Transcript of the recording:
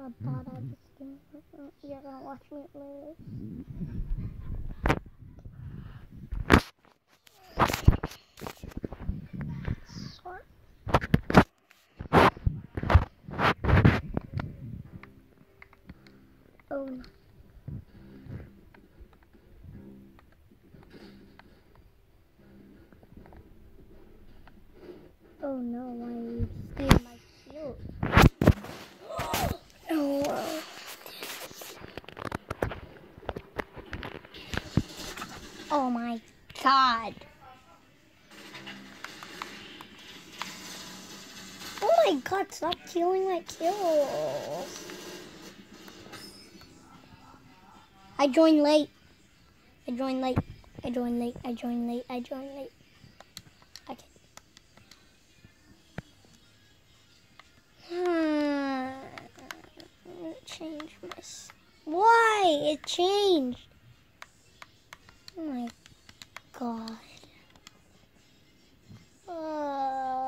thought I was doing something. You're gonna watch me lose. Sorry. Oh no. Oh no, why steal my shield? Oh. Oh my god. Oh my god, stop killing my kills. I joined late. I joined late. I joined late. I joined late. I joined late. Okay. It changed my... Why? It changed. Oh my god.